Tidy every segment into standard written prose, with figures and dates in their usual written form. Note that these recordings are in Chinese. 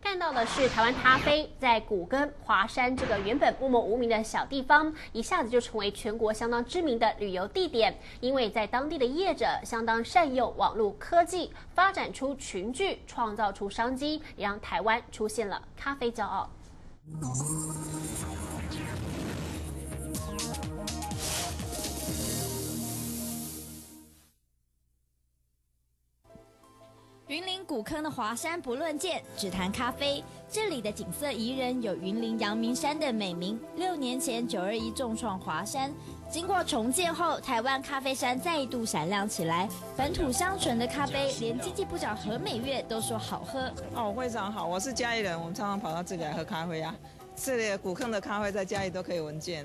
看到的是台湾咖啡在古根华山这个原本默默无名的小地方，一下子就成为全国相当知名的旅游地点。因为在当地的业者相当善用网络科技，发展出群聚，创造出商机，也让台湾出现了咖啡骄傲。 云林古坑的华山不论剑，只谈咖啡。这里的景色宜人，有云林阳明山的美名。6年前921重创华山，经过重建后，台湾咖啡山再度闪亮起来。本土香醇的咖啡，连经济部长何美月都说好喝。 哦，非常好，我是嘉义人，我们常常跑到这里来喝咖啡啊。这里的古坑的咖啡在嘉义都可以闻见。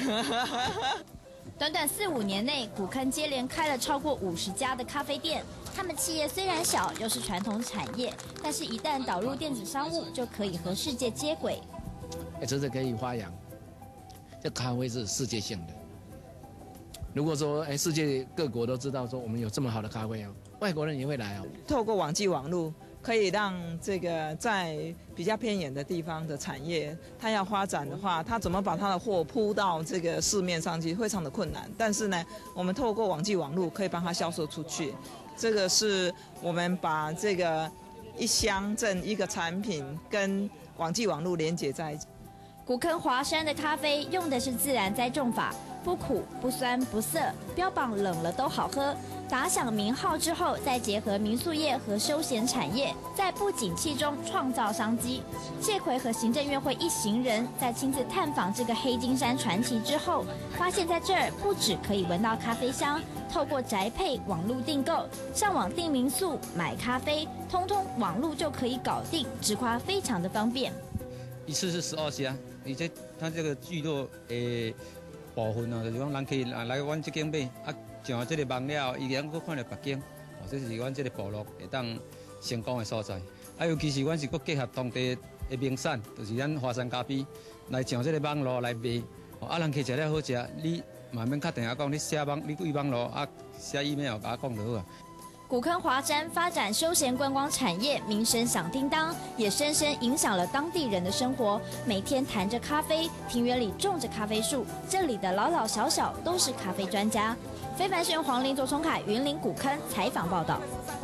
短短4、5年内，古坑接连开了超过50家的咖啡店。他们企业虽然小，又是传统产业，但是一旦导入电子商务，就可以和世界接轨。 真的可以发扬，这咖啡是世界性的。如果说世界各国都知道说我们有这么好的咖啡哦，外国人也会来哦。 透过网际网路，可以让这个在比较偏远的地方的产业，它要发展的话，它怎么把它的货铺到这个市面上去，非常的困难。但是呢，我们透过网际网路可以帮它销售出去。这个是我们把这个一乡镇一个产品跟网际网路连接在一起。 古坑华山的咖啡用的是自然栽种法，不苦不酸不涩，标榜冷了都好喝。打响名号之后，再结合民宿业和休闲产业，在不景气中创造商机。谢奎和行政院会一行人在亲自探访这个黑金山传奇之后，发现在这儿不只可以闻到咖啡香，透过宅配网络订购，上网订民宿、买咖啡，通通网络就可以搞定，直夸非常的方便。 一次是12箱，而且它这个聚落的部分呢，就是讲人可以来阮这间买啊。上这个网了，伊然佫看到别间，这是阮这个部落会当成功的所在。啊，尤其是阮是佫结合当地的名产，就是咱华山咖啡，来上这个网络来卖。啊，人客食了好食，你嘛免打电话讲，你写网，你贵网络啊，写 email 甲我讲就好啊。 古坑华山发展休闲观光产业，名声响叮当，也深深影响了当地人的生活。每天谈着咖啡，庭园里种着咖啡树，这里的老老小小都是咖啡专家。非凡新闻黄林、周崇凯，云林古坑采访报道。